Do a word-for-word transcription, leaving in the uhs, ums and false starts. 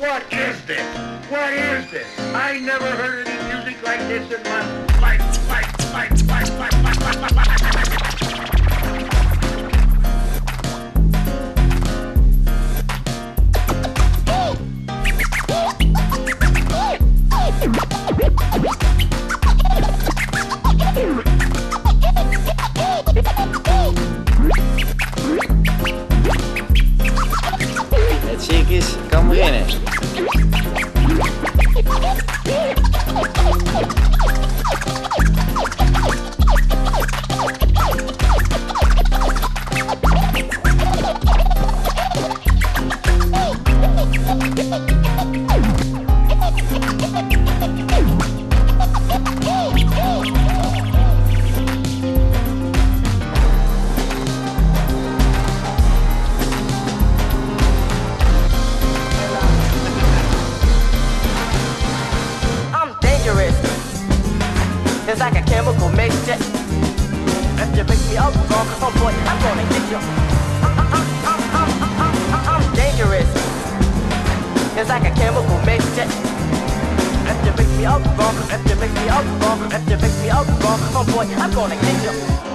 What is this? What is this? I never heard any music like this in my life, life, life, life, life, life, life, life, life. Het circus kan beginnen. It's like a chemical mixture. If you mix me up wrong, some boy, I'm gonna get you. I'm, I'm, I'm, I'm, I'm, I'm, I'm dangerous. It's like a chemical mixture. If you mix me up wrong, if you mix me up wrong, if you mix me up wrong, some boy, I'm gonna get you.